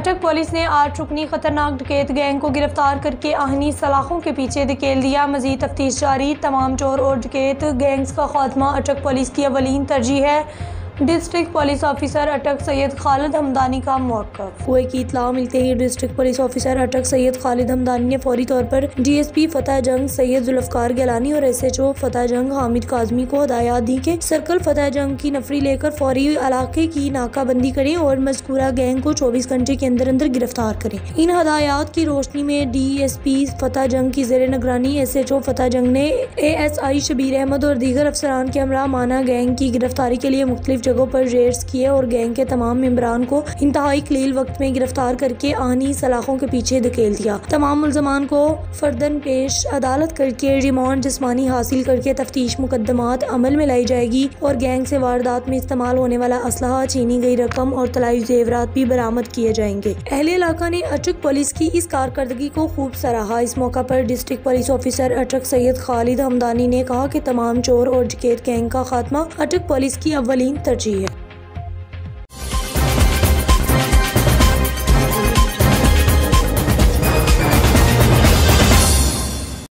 अटक पुलिस ने 8 रुकनी खतरनाक डकैत गैंग को गिरफ्तार करके आहनी सलाखों के पीछे धकेल दिया। मजीद तफ्तीश जारी। तमाम चोर और डकैत गैंग्स का खात्मा अटक पुलिस की अवलीन तरजीह है। डिस्ट्रिक्ट पुलिस ऑफिसर अटक सैयद खालिद हमदानी का मौक़िफ़। हुए की इत्तला मिलते ही डिस्ट्रिक्ट पुलिस ऑफिसर अटक सैयद खालिद हमदानी ने फौरी तौर पर DSP फतह जंग सैयद जुल्फ़कार गिलानी और SHO फतह जंग हामिद काज़मी को हदायत दी कि सर्कल फतह जंग की नफरी लेकर फौरी इलाके की नाकाबंदी करें और मज़कूरा गैंग को 24 घंटे के अंदर अंदर गिरफ्तार करें। इन हदायत की रोशनी में DSP फतह जंग की ज़ेर निगरानी SHO फतह जंग ने ASI शबीर अहमद और दीगर अफसरान के हमरा माना गैंग की गिरफ्तारी के लिए मुख्तलिफ जगहों पर रेड्स किए और गैंग के तमाम मेंबरान को इंतहाई कलील वक्त में गिरफ्तार करके आहनी सलाखों के पीछे धकेल दिया। तमाम मुल्ज़मान को फर्दन पेश अदालत करके रिमांड जिस्मानी हासिल करके तफ्तीश मुकदमात अमल में लाई जाएगी और गैंग से वारदात में इस्तेमाल होने वाला असलहा, छीनी गई रकम और तलाई जेवरात भी बरामद किए जाएंगे। अहले इलाका ने अटक पुलिस की इस कारकर्दगी को खूब सराहा। इस मौका पर डिस्ट्रिक्ट पुलिस ऑफिसर अटक सैयद खालिद हमदानी ने कहा कि तमाम चोर और डकैत गैंग का खात्मा अटक पुलिस की अव्वलीन तरजीह है।